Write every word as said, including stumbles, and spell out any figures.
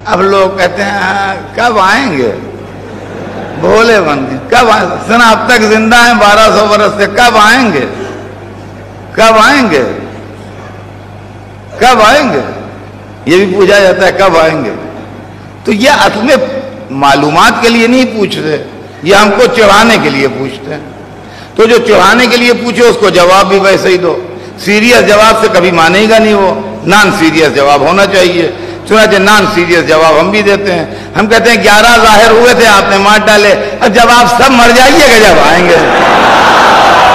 अब लोग कहते हैं कब आएंगे भोले बंदी, कब सुना अब तक जिंदा है बारह सौ बरस से, कब आएंगे कब आएंगे कब आएंगे, ये भी पूछा जाता है कब आएंगे। तो ये असल में मालूमात के लिए नहीं पूछ रहे, ये हमको चिढ़ाने के लिए पूछते हैं। तो जो चिढ़ाने के लिए पूछे उसको जवाब भी वैसे ही दो, सीरियस जवाब से कभी मानेगा नहीं वो, नॉन सीरियस जवाब होना चाहिए। सुना जो नॉन सीरियस जवाब हम भी देते हैं, हम कहते हैं ग्यारह जाहिर हुए थे आपने मार डाले, और जब आप सब मर जाइएगा जब आएंगे।